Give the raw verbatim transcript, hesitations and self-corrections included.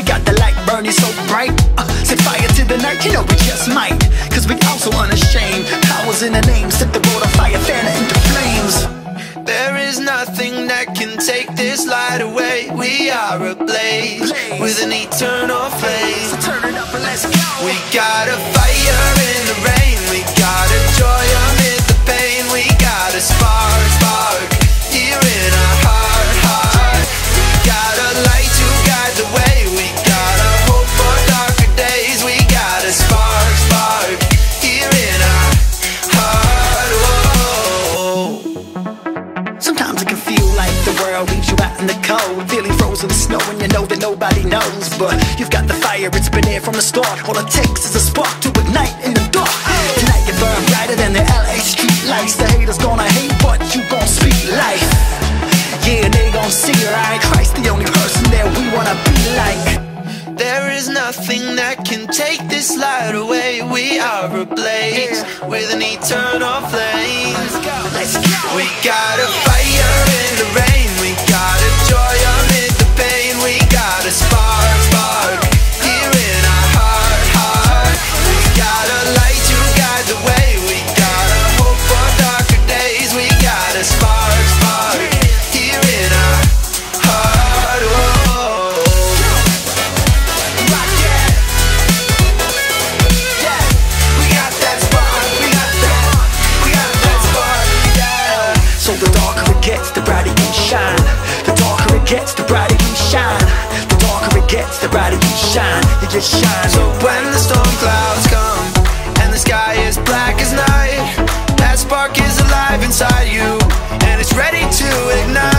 We got the light burning so bright, uh, set fire to the night, you know we just might. Cause we also unashamed, powers in the name, set the world on fire, fan it into flames. There is nothing that can take this light away. We are ablaze with an eternal flame. So turn it up and let's go. We got a fire in the rain. We got a joy amid the pain. We got a spark, spark here in our heart, heart. We got a light to guide the way. We got a hope for darker days. We got a spark, spark here in our heart. Whoa. Sometimes it can feel like the world leaves you out in the cold, feeling frozen in snow and you know that nobody knows. But you've got the fire, it's been there from the start. All it takes is a spark to ignite in the dark. Tonight you burn brighter than the L A street lights. The haters gonna hate, but you gon' speak life. Yeah, they gon' see your eye. Christ, the only person that we wanna be like. There is nothing that can take this light away. We are ablaze with an eternal flame. Let's go, let's go. We got a fire in the rain. We got a joy amid the pain. We got a spark, spark here in our heart, heart. We got a light to guide the way. We got a hope for darker days. We got a spark, spark here in our heart. Whoa. Rock it. Yeah. We got that spark. We got that. We got that spark. Yeah. So the darker it gets, the brighter you shine. The darker it gets, the brighter you shine. The darker it gets, the brighter you shine. You just shine. So when the storm clouds come and the sky is black as night, that spark is alive inside you and it's ready to ignite.